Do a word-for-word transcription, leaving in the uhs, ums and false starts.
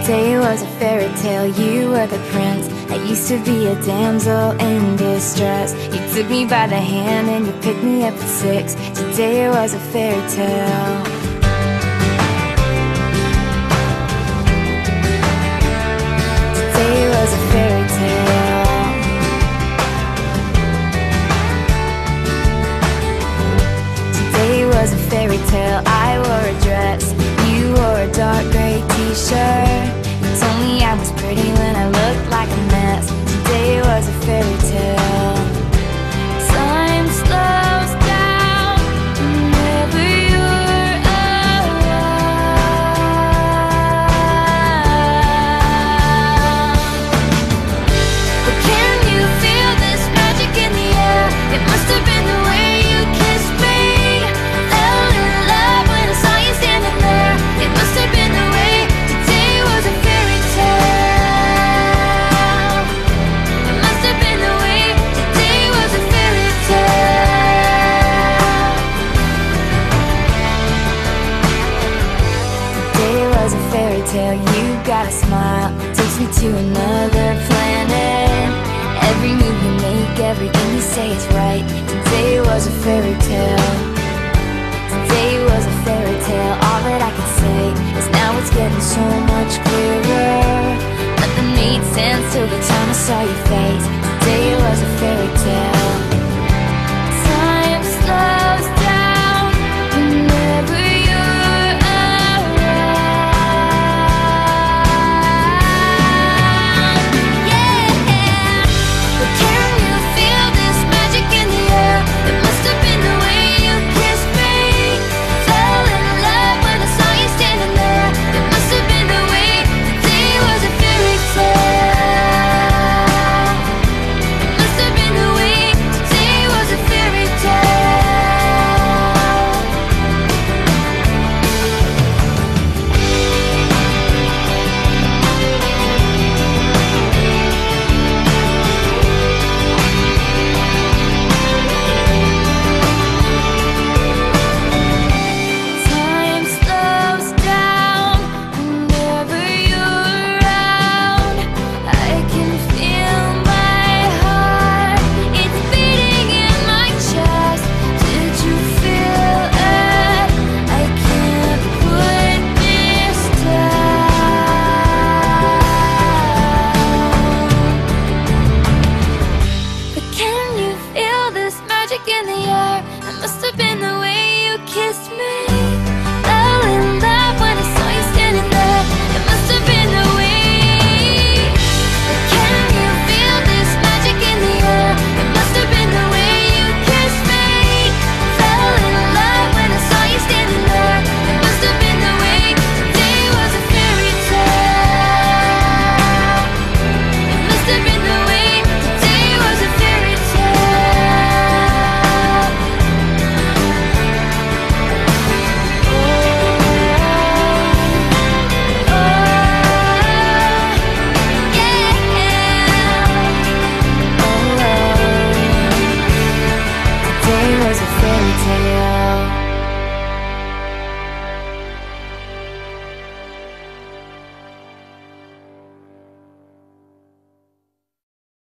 Today was a fairy tale, you were the prince. I used to be a damsel in distress. You took me by the hand and you picked me up at six. Today was a fairy tale. Today was a fairy tale. Today was a fairy tale. I wore a dress, you wore a dark gray t-shirt. You told me I was pretty when I looked like a mess. Today was a fairy tale. Time slows down whenever you're around. But can you feel this magic in the air? It must have been the way you kissed me. Fell in love when I saw you standing there. It must have been the way. Today was a fairy tale. It must have been the way. Today was a fairy tale. Today was a fairy tale. You got a smile, takes me to another planet. Every move you make, everything you say is right. Today was a fairy tale. Today was a fairy tale. All that I can say is now it's getting so much clearer. Nothing made sense till the time I saw your face.